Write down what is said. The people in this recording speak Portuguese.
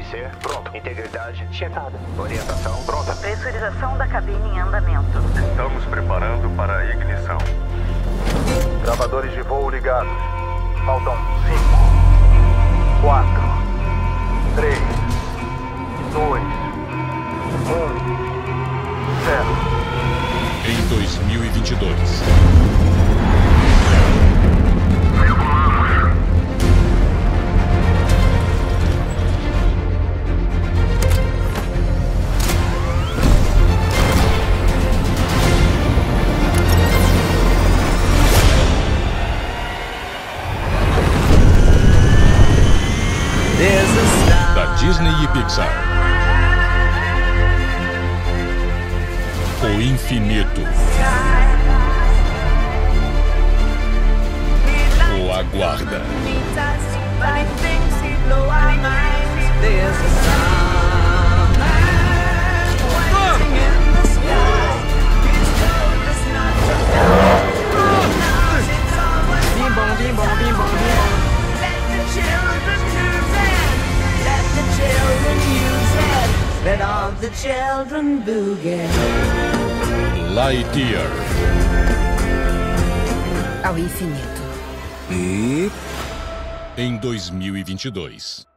RC, pronto. Integridade, checada. Orientação, pronta. Pressurização da cabine em andamento. Estamos preparando para a ignição. Gravadores de voo ligados. Faltam 5, 4, 3, 2, 1, 0. Em 2022. Da Disney e Pixar. O infinito. O aguarda. Bim bom, bim bom, bim bom, bim bom. Let all the children boogie. Lightyear. Ao infinito. Em 2022.